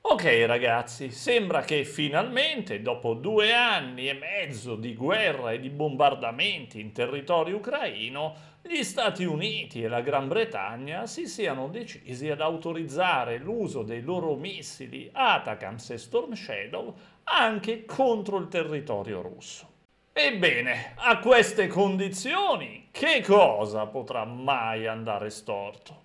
Ok ragazzi, sembra che finalmente, dopo 2 anni e mezzo di guerra e di bombardamenti in territorio ucraino, gli Stati Uniti e la Gran Bretagna si siano decisi ad autorizzare l'uso dei loro missili ATACMS e Storm Shadow anche contro il territorio russo. Ebbene, a queste condizioni, che cosa potrà mai andare storto?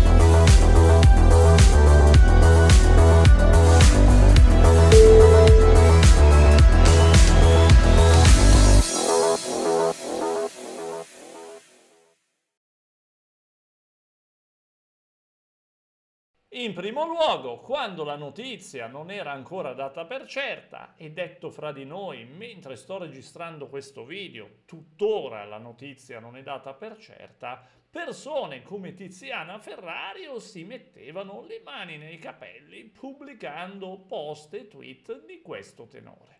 In primo luogo, quando la notizia non era ancora data per certa, e detto fra di noi, mentre sto registrando questo video, tuttora la notizia non è data per certa, persone come Tiziana Ferrario si mettevano le mani nei capelli pubblicando post e tweet di questo tenore.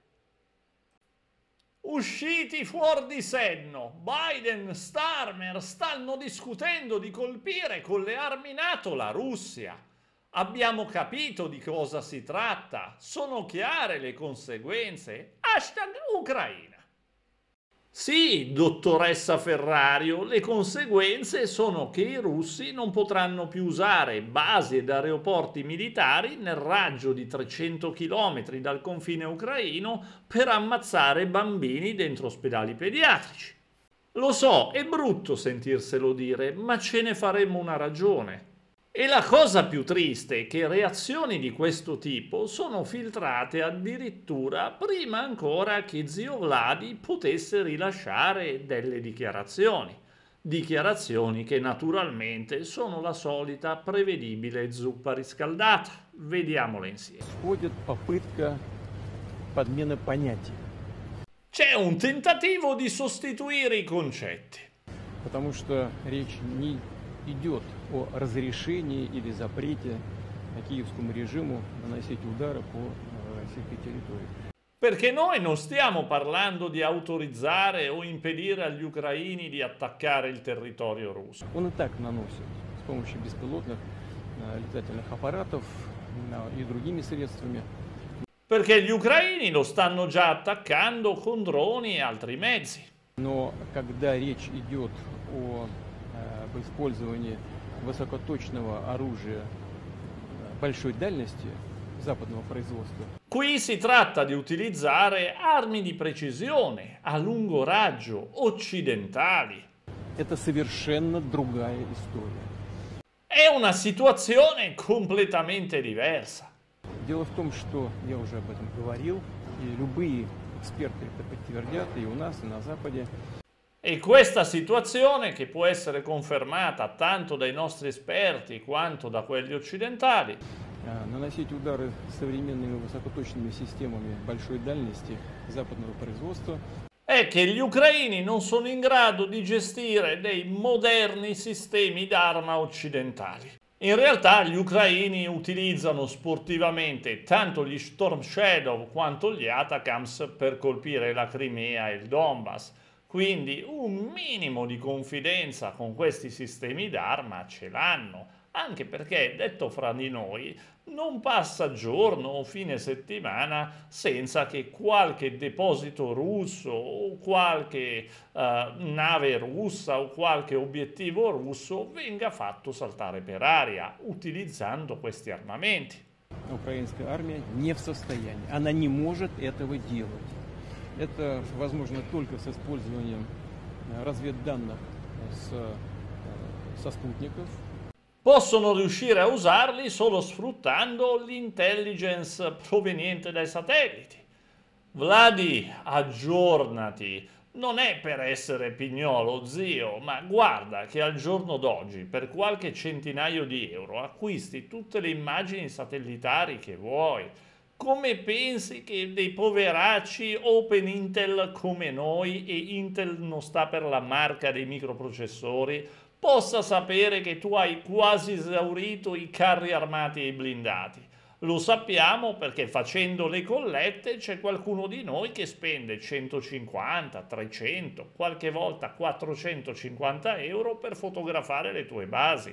Usciti fuori di senno, Biden, Starmer stanno discutendo di colpire con le armi NATO la Russia. Abbiamo capito di cosa si tratta, sono chiare le conseguenze. Hashtag Ucraina. Sì, dottoressa Ferrario, le conseguenze sono che i russi non potranno più usare basi ed aeroporti militari nel raggio di 300 km dal confine ucraino per ammazzare bambini dentro ospedali pediatrici. Lo so, è brutto sentirselo dire, ma ce ne faremo una ragione. E la cosa più triste è che reazioni di questo tipo sono filtrate addirittura prima ancora che zio Vladi potesse rilasciare delle dichiarazioni. Dichiarazioni che naturalmente sono la solita prevedibile zuppa riscaldata. Vediamole insieme. Происходит попытка подмены понятий, C'è un tentativo di sostituire i concetti. потому что речь не идет о разрешении или запрете киевскому режиму наносить удары по российской территории. Perché noi non stiamo parlando di autorizzare o impedire agli ucraini di attaccare il territorio russo. Он и так наносит с помощью беспилотных летательных аппаратов и другими средствами. Perché gli ucraini lo stanno già attaccando con droni e altri mezzi. Но когда речь идет об использовании высокоточного оружия большой дальности западного производства, Qui si tratta di utilizzare armi di precisione a lungo raggio occidentali. это совершенно другая история. È una situazione completamente diversa. Дело в том, что я уже об этом говорил, и любые эксперты это подтвердят и у нас, и на Западе. E questa situazione, che può essere confermata tanto dai nostri esperti quanto da quelli occidentali, Наносить удары современными высокоточными системами большой дальности западного производства è che gli ucraini non sono in grado di gestire dei moderni sistemi d'arma occidentali. In realtà gli ucraini utilizzano sportivamente tanto gli Storm Shadow quanto gli ATACMS per colpire la Crimea e il Donbass, quindi un minimo di confidenza con questi sistemi d'arma ce l'hanno, anche perché, detto fra di noi, non passa giorno o fine settimana senza che qualche deposito russo o qualche nave russa o qualche obiettivo russo venga fatto saltare per aria utilizzando questi armamenti. украинская армия не в состоянии, она не может этого делать. Это возможно только с использованием разведданных со спутников. Possono riuscire a usarli solo sfruttando l'intelligence proveniente dai satelliti. Vladi, aggiornati. Non è per essere pignolo, zio, ma guarda che al giorno d'oggi per qualche centinaio di euro acquisti tutte le immagini satellitari che vuoi. Come pensi che dei poveracci Open Intel come noi, e Intel non sta per la marca dei microprocessori, possa sapere che tu hai quasi esaurito i carri armati e i blindati? Lo sappiamo perché facendo le collette c'è qualcuno di noi che spende 150, 300, qualche volta 450 euro per fotografare le tue basi.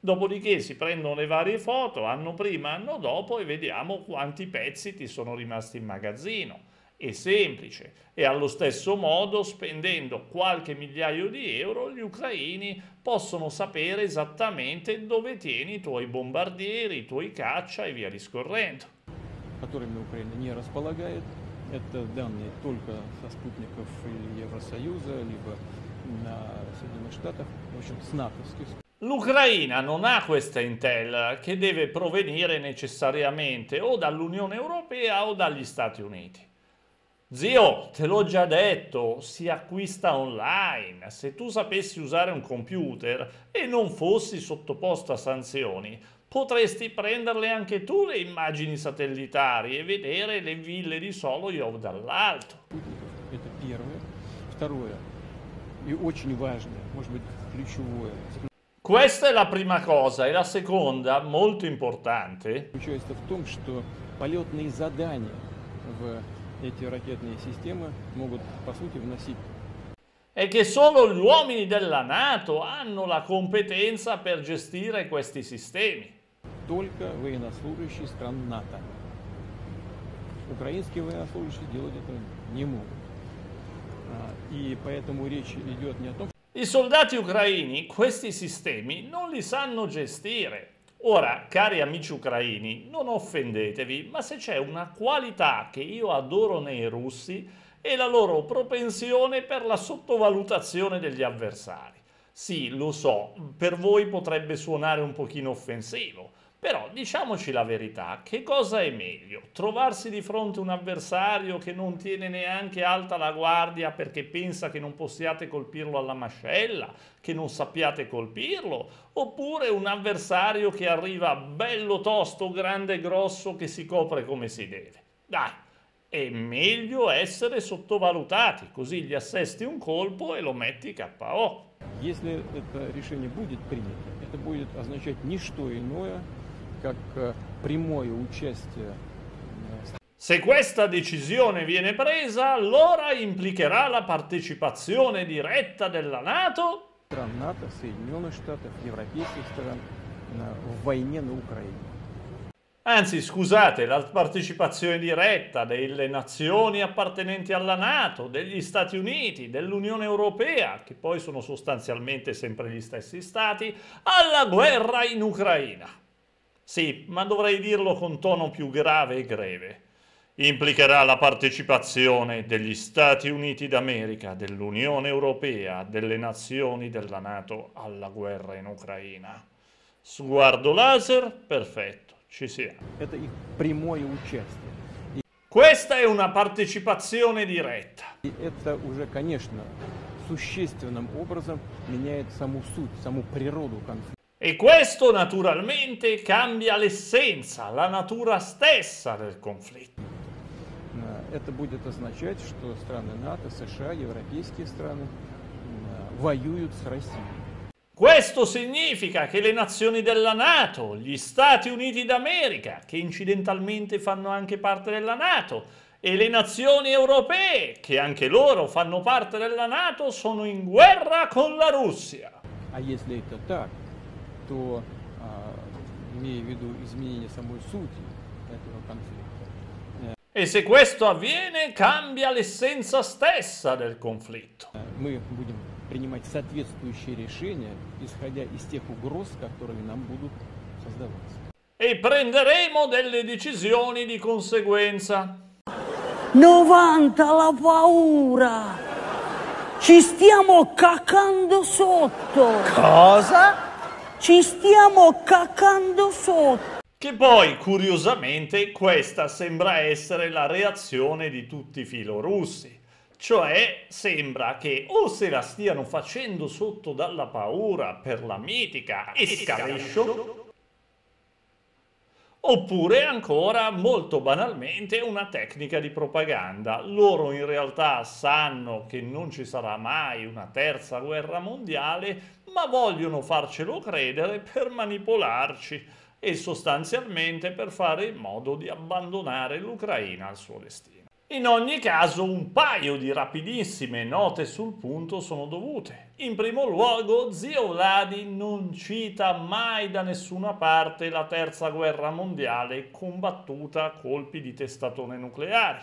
Dopodiché si prendono le varie foto, anno prima, anno dopo, e vediamo quanti pezzi ti sono rimasti in magazzino. È semplice. E allo stesso modo, spendendo qualche migliaio di euro, gli ucraini possono sapere esattamente dove tieni i tuoi bombardieri, i tuoi caccia e via discorrendo. Которыми Украина не располагает. Это данные только со спутников или Евросоюза, либо на Соединенных Штатах, в общем, с натовских. L'Ucraina non ha questa intel che deve provenire necessariamente o dall'Unione Europea o dagli Stati Uniti. Zio, te l'ho già detto, si acquista online. Se tu sapessi usare un computer e non fossi sottoposto a sanzioni, potresti prenderle anche tu le immagini satellitari e vedere le ville di Solovjov dall'alto. Это первое. Второе, и очень важное, может быть, ключевое, Questa è la prima cosa, e la seconda, molto importante, заключается в том, что полетные задания в эти ракетные системы могут, по сути, вносить è che solo gli uomini della NATO hanno la competenza per gestire questi sistemi. только военнослужащие стран НАТО. Украинские военнослужащие делать это не могут. И поэтому речь идет не о том, I soldati ucraini questi sistemi non li sanno gestire. Ora, cari amici ucraini, non offendetevi, ma se c'è una qualità che io adoro nei russi è la loro propensione per la sottovalutazione degli avversari. Sì, lo so, per voi potrebbe suonare un pochino offensivo, però diciamoci la verità, che cosa è meglio? Trovarsi di fronte a un avversario che non tiene neanche alta la guardia perché pensa che non possiate colpirlo alla mascella, che non sappiate colpirlo, oppure un avversario che arriva bello tosto, grande e grosso, che si copre come si deve? Dai, è meglio essere sottovalutati, così gli assesti un colpo e lo metti KO. если это решение будет принято, это будет означать не что иное, как прямое участие. Se questa decisione viene presa, allora implicherà la partecipazione diretta della NATO Стран НАТО, Соединенных Штатов, европейских стран в войне на Украине. Anzi, scusate, la partecipazione diretta delle nazioni appartenenti alla NATO, degli Stati Uniti, dell'Unione Europea, che poi sono sostanzialmente sempre gli stessi stati, alla guerra in Ucraina. Sì, ma dovrei dirlo con tono più grave e greve. Implicherà la partecipazione degli Stati Uniti d'America, dell'Unione Europea, delle nazioni della NATO alla guerra in Ucraina. Sguardo laser? Perfetto. Ci siamo. Это их прямое участие. Questa è una partecipazione diretta. И это уже, конечно, существенным образом меняет саму суть, саму природу конфликта. E questo naturalmente cambia l'essenza, la natura stessa del conflitto. Это будет означать, что страны НАТО, США, европейские страны воюют с Россией. Questo significa che le nazioni della NATO, gli Stati Uniti d'America, che incidentalmente fanno anche parte della NATO, e le nazioni europee, che anche loro fanno parte della NATO, sono in guerra con la Russia. А если это так, то, имея в виду изменение самой сути этого конфликта, E se questo avviene, cambia l'essenza stessa del conflitto. мы будем принимать соответствующие решения, исходя из тех угроз, которые нам будут создаваться. E prenderemo delle decisioni di conseguenza. 90 la paura! Ci stiamo cacando sotto! Cosa? Ci stiamo cacando sotto! Che poi, curiosamente, questa sembra essere la reazione di tutti i filorussi. Cioè, sembra che o se la stiano facendo sotto dalla paura per la mitica escalation, oppure ancora, molto banalmente, una tecnica di propaganda. Loro in realtà sanno che non ci sarà mai una terza guerra mondiale, ma vogliono farcelo credere per manipolarci e sostanzialmente per fare in modo di abbandonare l'Ucraina al suo destino. In ogni caso, un paio di rapidissime note sul punto sono dovute. In primo luogo, zio Vladi non cita mai da nessuna parte la terza guerra mondiale combattuta a colpi di testatone nucleari.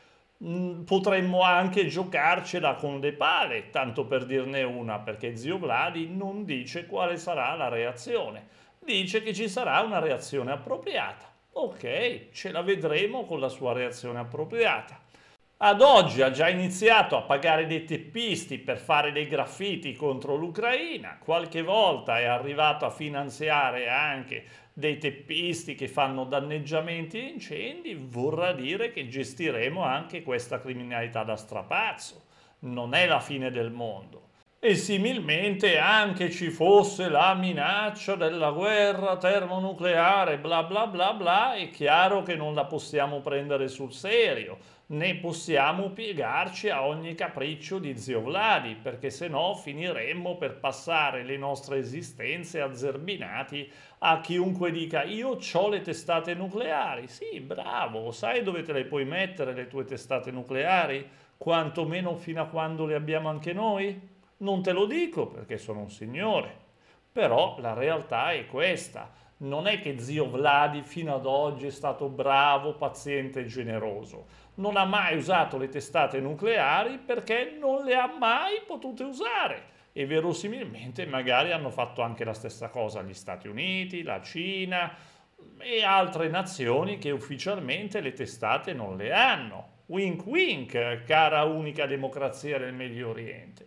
Potremmo anche giocarcela con le pale, tanto per dirne una, perché zio Vladi non dice quale sarà la reazione. Dice che ci sarà una reazione appropriata. Ok, ce la vedremo con la sua reazione appropriata. Ad oggi ha già iniziato a pagare dei teppisti per fare dei graffiti contro l'Ucraina, qualche volta è arrivato a finanziare anche dei teppisti che fanno danneggiamenti e incendi, vorrà dire che gestiremo anche questa criminalità da strapazzo. Non è la fine del mondo. E similmente anche ci fosse la minaccia della guerra termonucleare, bla bla bla bla, è chiaro che non la possiamo prendere sul serio, né possiamo piegarci a ogni capriccio di zio Vladi, perché se no finiremmo per passare le nostre esistenze azzerbinati a chiunque dica io ho le testate nucleari. Sì, bravo, sai dove te le puoi mettere le tue testate nucleari? Quantomeno fino a quando le abbiamo anche noi? Non te lo dico perché sono un signore, però la realtà è questa. Non è che zio Vladi fino ad oggi è stato bravo, paziente e generoso. Non ha mai usato le testate nucleari perché non le ha mai potute usare. E verosimilmente magari hanno fatto anche la stessa cosa gli Stati Uniti, la Cina e altre nazioni che ufficialmente le testate non le hanno. Wink wink, cara unica democrazia del Medio Oriente.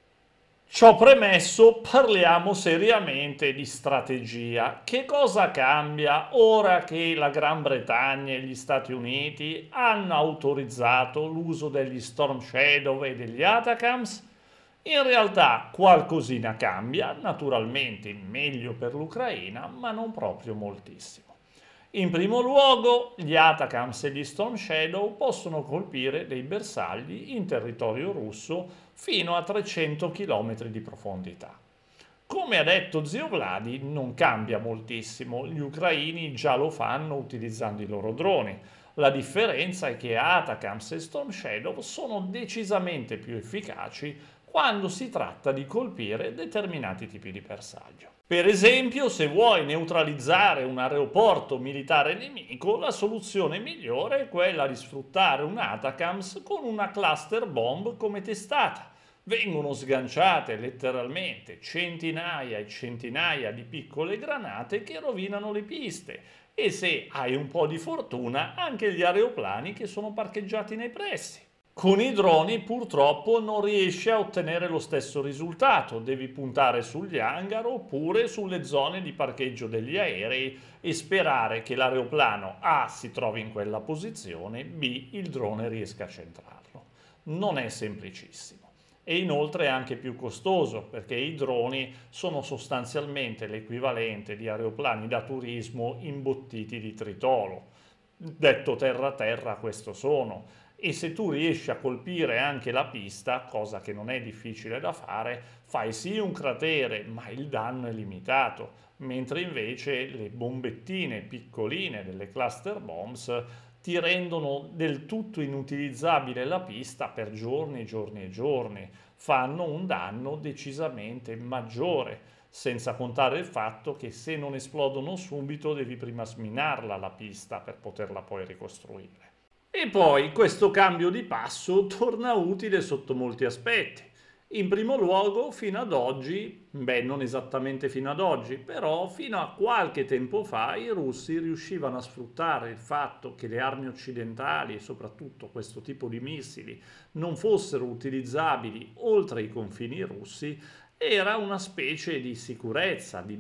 Ciò premesso, parliamo seriamente di strategia. Che cosa cambia ora che la Gran Bretagna e gli Stati Uniti hanno autorizzato l'uso degli Storm Shadow e degli Atacams? In realtà qualcosina cambia, naturalmente meglio per l'Ucraina, ma non proprio moltissimo. In primo luogo, gli Atacams e gli Storm Shadow possono colpire dei bersagli in territorio russo fino a 300 km di profondità. Come ha detto zio Vladi, non cambia moltissimo, gli ucraini già lo fanno utilizzando i loro droni. La differenza è che Atacams e Storm Shadow sono decisamente più efficaci quando si tratta di colpire determinati tipi di bersaglio. Per esempio, se vuoi neutralizzare un aeroporto militare nemico, la soluzione migliore è quella di sfruttare un Atacams con una cluster bomb come testata. Vengono sganciate letteralmente centinaia e centinaia di piccole granate che rovinano le piste e se hai un po' di fortuna anche gli aeroplani che sono parcheggiati nei pressi. Con i droni purtroppo non riesci a ottenere lo stesso risultato, devi puntare sugli hangar oppure sulle zone di parcheggio degli aerei e sperare che l'aeroplano A si trovi in quella posizione, B il drone riesca a centrarlo. Non è semplicissimo. E inoltre è anche più costoso perché i droni sono sostanzialmente l'equivalente di aeroplani da turismo imbottiti di tritolo. Detto terra-terra questo sono. E se tu riesci a colpire anche la pista, cosa che non è difficile da fare, fai sì un cratere, ma il danno è limitato, mentre invece le bombettine piccoline delle cluster bombs ti rendono del tutto inutilizzabile la pista per giorni, giorni e giorni, fanno un danno decisamente maggiore, senza contare il fatto che se non esplodono subito devi prima sminarla la pista per poterla poi ricostruire. E poi questo cambio di passo torna utile sotto molti aspetti. In primo luogo, fino ad oggi, non esattamente fino ad oggi, però fino a qualche tempo fa i russi riuscivano a sfruttare il fatto che le armi occidentali, e soprattutto questo tipo di missili, non fossero utilizzabili oltre i confini russi, era una specie di sicurezza, di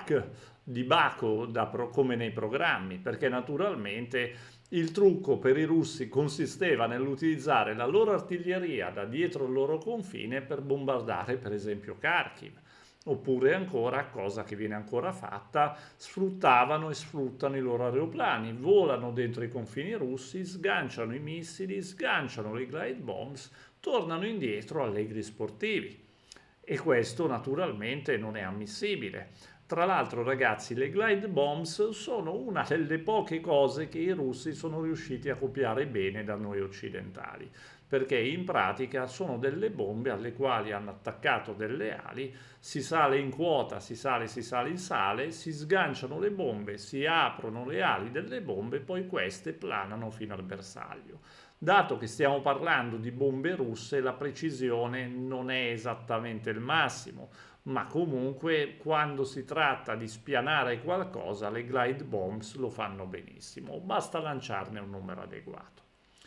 bacco come nei programmi, perché naturalmente il trucco per i russi consisteva nell'utilizzare la loro artiglieria da dietro il loro confine per bombardare per esempio Kharkiv, oppure ancora, cosa che viene ancora fatta, sfruttavano e sfruttano i loro aeroplani, volano dentro i confini russi, sganciano i missili, sganciano le glide bombs, tornano indietro allegri sportivi. E questo naturalmente non è ammissibile. Tra l'altro, ragazzi, le glide bombs sono una delle poche cose che i russi sono riusciti a copiare bene da noi occidentali, perché in pratica sono delle bombe alle quali hanno attaccato delle ali, si sale in quota, si sale in sale, si sganciano le bombe, si aprono le ali delle bombe, poi queste planano fino al bersaglio. Dato che stiamo parlando di bombe russe, la precisione non è esattamente il massimo, ma comunque quando si tratta di spianare qualcosa, le glide bombs lo fanno benissimo, basta lanciarne un numero adeguato.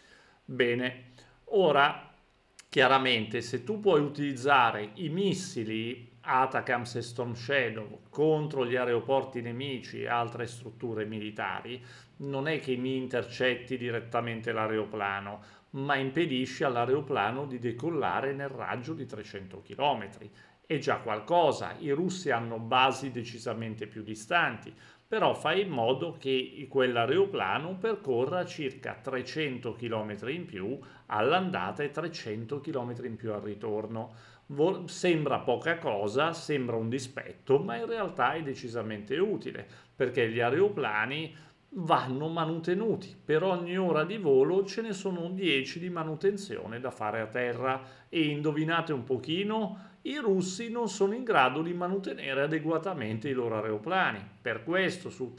Bene, ora chiaramente se tu puoi utilizzare i missili ATACMS e Storm Shadow contro gli aeroporti nemici e altre strutture militari, non è che mi intercetti direttamente l'aeroplano, ma impedisci all'aeroplano di decollare nel raggio di 300 km. È già qualcosa, i russi hanno basi decisamente più distanti, però fai in modo che quell'aeroplano percorra circa 300 km in più all'andata e 300 km in più al ritorno. Sembra poca cosa, sembra un dispetto, ma in realtà è decisamente utile, perché gli aeroplani vanno manutenuti. Per ogni ora di volo ce ne sono 10 di manutenzione da fare a terra e indovinate un pochino, i russi non sono in grado di mantenere adeguatamente i loro aeroplani. Per questo su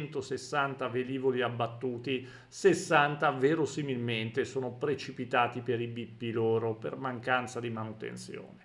360 velivoli abbattuti, 60 verosimilmente sono precipitati per i bippi loro per mancanza di manutenzione.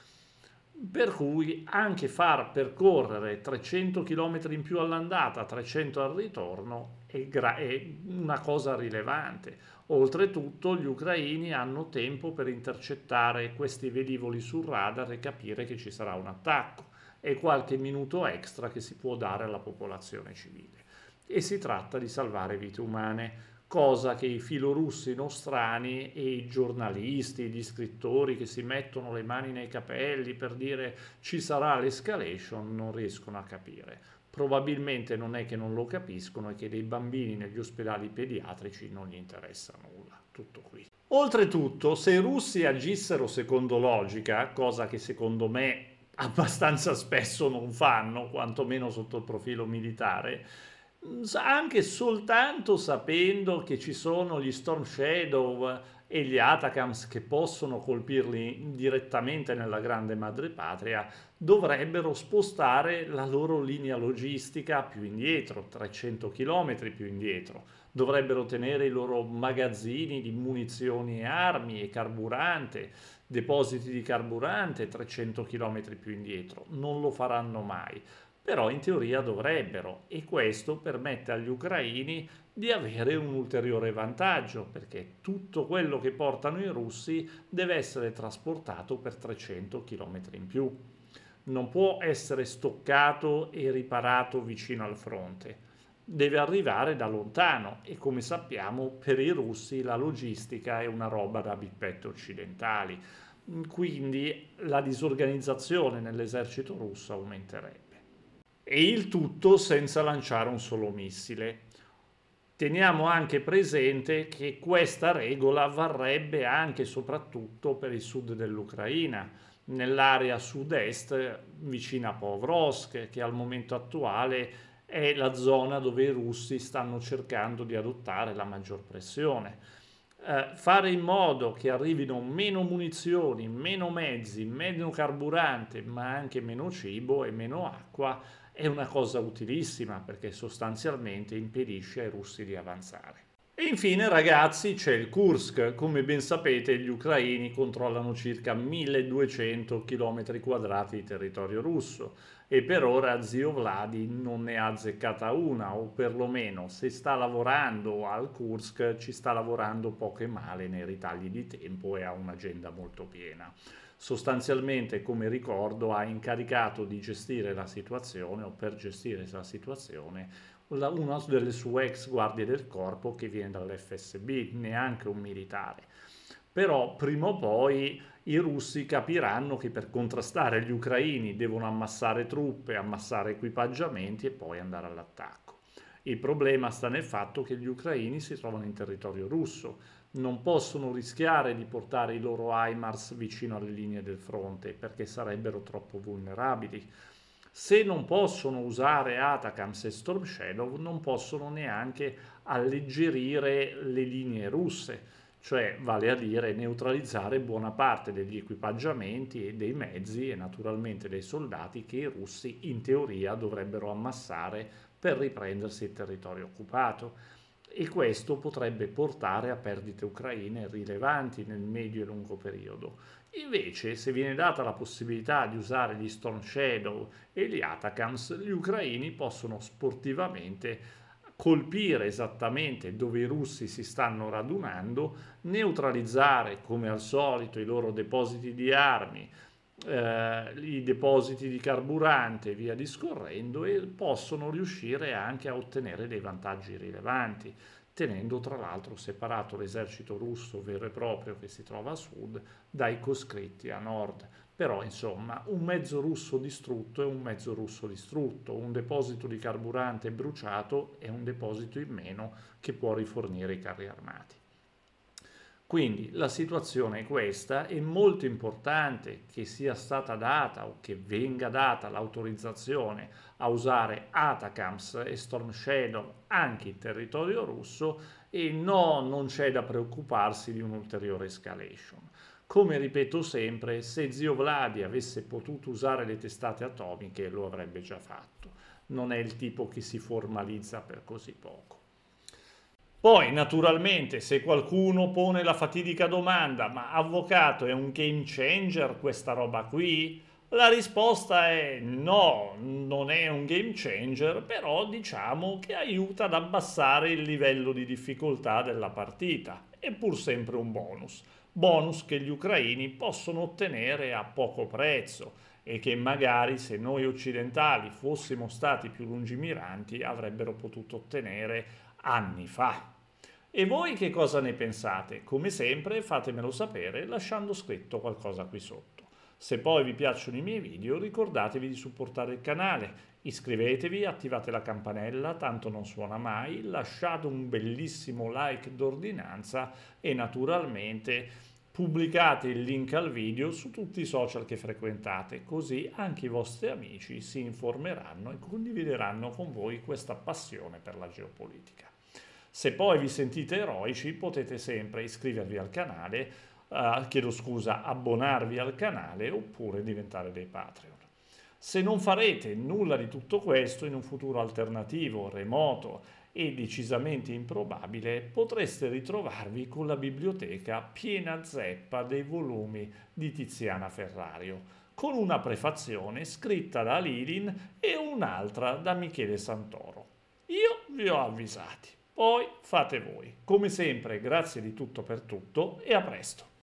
Per cui anche far percorrere 300 km in più all'andata, 300 al ritorno è una cosa rilevante. Oltretutto gli ucraini hanno tempo per intercettare questi velivoli sul radar e capire che ci sarà un attacco e qualche minuto extra che si può dare alla popolazione civile. E si tratta di salvare vite umane, cosa che i filorussi nostrani e i giornalisti, gli scrittori che si mettono le mani nei capelli per dire ci sarà l'escalation non riescono a capire. Probabilmente non è che non lo capiscono, è che dei bambini negli ospedali pediatrici non gli interessa nulla. Tutto qui. Oltretutto, se i russi agissero secondo logica, cosa che secondo me abbastanza spesso non fanno, quantomeno sotto il profilo militare, anche soltanto sapendo che ci sono gli Storm Shadow e gli ATACMS che possono colpirli direttamente nella grande madrepatria, dovrebbero spostare la loro linea logistica più indietro, 300 km più indietro. Dovrebbero tenere i loro magazzini di munizioni e armi e carburante, depositi di carburante 300 km più indietro. Non lo faranno mai. Però in teoria dovrebbero, e questo permette agli ucraini di avere un ulteriore vantaggio, perché tutto quello che portano i russi deve essere trasportato per 300 km in più. Non può essere stoccato e riparato vicino al fronte, deve arrivare da lontano e come sappiamo per i russi la logistica è una roba da bippette occidentali, quindi la disorganizzazione nell'esercito russo aumenterebbe. E il tutto senza lanciare un solo missile. Teniamo anche presente che questa regola varrebbe anche e soprattutto per il sud dell'Ucraina, nell'area sud-est vicina a Pokrovsk, che al momento attuale è la zona dove i russi stanno cercando di adottare la maggior pressione. Fare in modo che arrivino meno munizioni, meno mezzi, meno carburante, ma anche meno cibo e meno acqua è una cosa utilissima perché sostanzialmente impedisce ai russi di avanzare. E infine, ragazzi, c'è il Kursk. Come ben sapete, gli ucraini controllano circa 1200 km² di territorio russo e per ora zio Vladi non ne ha azzeccata una, o perlomeno se sta lavorando al Kursk ci sta lavorando poco e male nei ritagli di tempo e ha un'agenda molto piena. Sostanzialmente, come ricordo, ha incaricato di gestire la situazione o per gestire la situazione una delle sue ex guardie del corpo che viene dall'FSB, neanche un militare. Però prima o poi i russi capiranno che per contrastare gli ucraini devono ammassare truppe, ammassare equipaggiamenti e poi andare all'attacco. Il problema sta nel fatto che gli ucraini si trovano in territorio russo, non possono rischiare di portare i loro HIMARS vicino alle linee del fronte perché sarebbero troppo vulnerabili. Se non possono usare ATACMS e Storm Shadow, non possono neanche alleggerire le linee russe, cioè vale a dire neutralizzare buona parte degli equipaggiamenti e dei mezzi e naturalmente dei soldati che i russi in teoria dovrebbero ammassare per riprendersi il territorio occupato. E questo potrebbe portare a perdite ucraine rilevanti nel medio e lungo periodo. Invece, se viene data la possibilità di usare gli Storm Shadow e gli ATACMS, gli ucraini possono sportivamente colpire esattamente dove i russi si stanno radunando, neutralizzare come al solito i loro depositi di armi, i depositi di carburante e via discorrendo, e possono riuscire anche a ottenere dei vantaggi rilevanti, tenendo tra l'altro separato l'esercito russo vero e proprio che si trova a sud dai coscritti a nord. Però insomma un mezzo russo distrutto è un mezzo russo distrutto, un deposito di carburante bruciato è un deposito in meno che può rifornire i carri armati. Quindi la situazione è questa, è molto importante che sia stata data o che venga data l'autorizzazione a usare ATACMS e Storm Shadow anche in territorio russo, e no, non c'è da preoccuparsi di un'ulteriore escalation. Come ripeto sempre, se zio Vladi avesse potuto usare le testate atomiche lo avrebbe già fatto. Non è il tipo che si formalizza per così poco. Poi, naturalmente, se qualcuno pone la fatidica domanda: ma avvocato, è un game changer questa roba qui? La risposta è no, non è un game changer, però diciamo che aiuta ad abbassare il livello di difficoltà della partita. È pur sempre un bonus che gli ucraini possono ottenere a poco prezzo e che magari, se noi occidentali fossimo stati più lungimiranti, avrebbero potuto ottenere anni fa. E voi che cosa ne pensate? Come sempre fatemelo sapere lasciando scritto qualcosa qui sotto. Se poi vi piacciono i miei video, ricordatevi di supportare il canale, iscrivetevi, attivate la campanella, tanto non suona mai, lasciate un bellissimo like d'ordinanza e naturalmente pubblicate il link al video su tutti i social che frequentate, così anche i vostri amici si informeranno e condivideranno con voi questa passione per la geopolitica. Se poi vi sentite eroici, potete sempre iscrivervi al canale, abbonarvi al canale oppure diventare dei Patreon. Se non farete nulla di tutto questo, in un futuro alternativo, remoto e decisamente improbabile, potreste ritrovarvi con la biblioteca piena zeppa dei volumi di Tiziana Ferrario, con una prefazione scritta da Lilin e un'altra da Michele Santoro. Io vi ho avvisati. Poi fate voi. Come sempre, grazie di tutto per tutto e a presto.